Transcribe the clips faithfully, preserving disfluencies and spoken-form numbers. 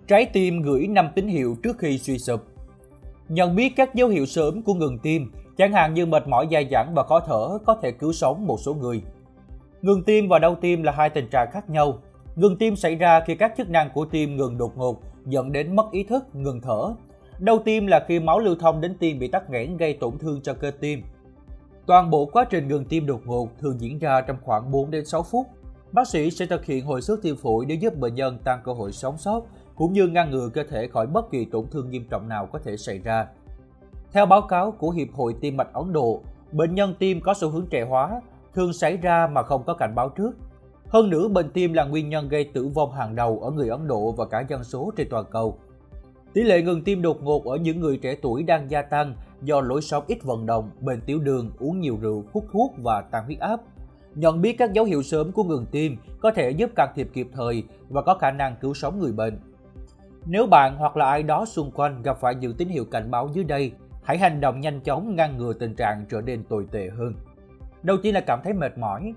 Trái tim gửi năm tín hiệu trước khi suy sụp. Nhận biết các dấu hiệu sớm của ngừng tim, chẳng hạn như mệt mỏi dai dẳng và khó thở, có thể cứu sống một số người. Ngừng tim và đau tim là hai tình trạng khác nhau. Ngừng tim xảy ra khi các chức năng của tim ngừng đột ngột, dẫn đến mất ý thức, ngừng thở. Đau tim là khi máu lưu thông đến tim bị tắc nghẽn, gây tổn thương cho cơ tim. Toàn bộ quá trình ngừng tim đột ngột thường diễn ra trong khoảng bốn đến sáu phút. Bác sĩ sẽ thực hiện hồi sức tim phổi để giúp bệnh nhân tăng cơ hội sống sót, cũng như ngăn ngừa cơ thể khỏi bất kỳ tổn thương nghiêm trọng nào có thể xảy ra. Theo báo cáo của Hiệp hội Tim mạch Ấn Độ, bệnh nhân tim có xu hướng trẻ hóa, thường xảy ra mà không có cảnh báo trước. Hơn nữa, bệnh tim là nguyên nhân gây tử vong hàng đầu ở người Ấn Độ và cả dân số trên toàn cầu. Tỷ lệ ngừng tim đột ngột ở những người trẻ tuổi đang gia tăng do lối sống ít vận động, bệnh tiểu đường, uống nhiều rượu, hút thuốc và tăng huyết áp. Nhận biết các dấu hiệu sớm của ngừng tim có thể giúp can thiệp kịp thời và có khả năng cứu sống người bệnh. Nếu bạn hoặc là ai đó xung quanh gặp phải những tín hiệu cảnh báo dưới đây, hãy hành động nhanh chóng ngăn ngừa tình trạng trở nên tồi tệ hơn. Đầu tiên là cảm thấy mệt mỏi.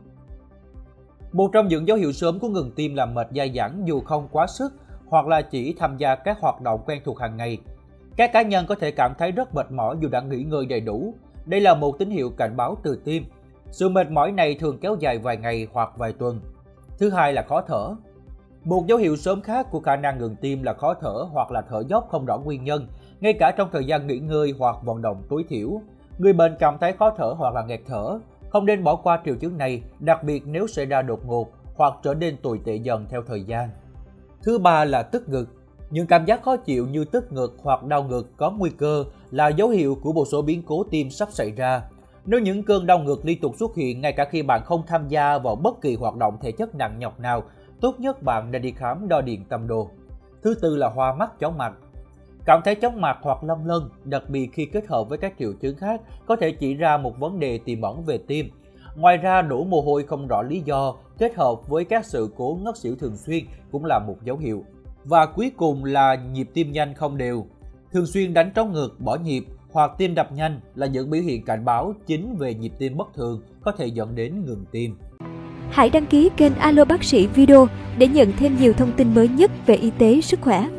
Một trong những dấu hiệu sớm của ngừng tim là mệt dai dẳng dù không quá sức hoặc là chỉ tham gia các hoạt động quen thuộc hàng ngày. Các cá nhân có thể cảm thấy rất mệt mỏi dù đã nghỉ ngơi đầy đủ. Đây là một tín hiệu cảnh báo từ tim. Sự mệt mỏi này thường kéo dài vài ngày hoặc vài tuần. Thứ hai là khó thở. Một dấu hiệu sớm khác của khả năng ngừng tim là khó thở hoặc là thở dốc không rõ nguyên nhân, ngay cả trong thời gian nghỉ ngơi hoặc vận động tối thiểu. Người bệnh cảm thấy khó thở hoặc là nghẹt thở. Không nên bỏ qua triệu chứng này, đặc biệt nếu xảy ra đột ngột hoặc trở nên tồi tệ dần theo thời gian. Thứ ba là tức ngực. Những cảm giác khó chịu như tức ngực hoặc đau ngực có nguy cơ là dấu hiệu của một số biến cố tim sắp xảy ra. Nếu những cơn đau ngực liên tục xuất hiện ngay cả khi bạn không tham gia vào bất kỳ hoạt động thể chất nặng nhọc nào, tốt nhất bạn nên đi khám đo điện tâm đồ. Thứ tư là hoa mắt, chóng mặt. Cảm thấy chóng mặt hoặc lâng lâng, đặc biệt khi kết hợp với các triệu chứng khác, có thể chỉ ra một vấn đề tiềm ẩn về tim. Ngoài ra, đổ mồ hôi không rõ lý do, kết hợp với các sự cố ngất xỉu thường xuyên cũng là một dấu hiệu. Và cuối cùng là nhịp tim nhanh không đều. Thường xuyên đánh trống ngực, bỏ nhịp hoặc tim đập nhanh là những biểu hiện cảnh báo chính về nhịp tim bất thường, có thể dẫn đến ngừng tim. Hãy đăng ký kênh Alo Bác sĩ Video để nhận thêm nhiều thông tin mới nhất về y tế, sức khỏe.